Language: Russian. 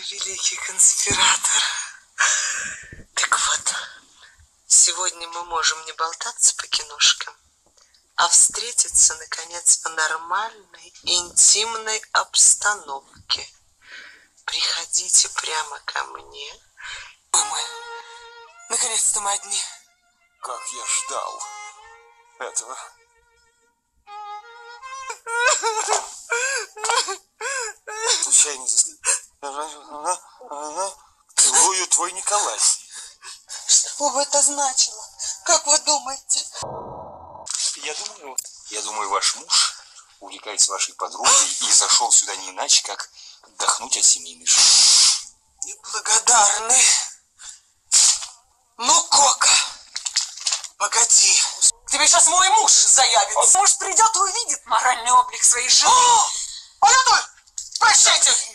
великий конспиратор. Так вот, сегодня мы можем не болтаться по киношкам, а встретиться, наконец, в нормальной, интимной обстановке. Приходите прямо ко мне. Мы, наконец-то мы одни. Как я ждал этого. Случайно целую твой Николай. Что бы это значило? Как вы думаете? Я думаю, ваш муж увлекается вашей подругой и зашел сюда не иначе, как отдохнуть от семейной жизни. Неблагодарный. Ну, Кока, погоди. Тебе сейчас мой муж заявится. Муж придет и увидит моральный облик своей жены. Прощайте.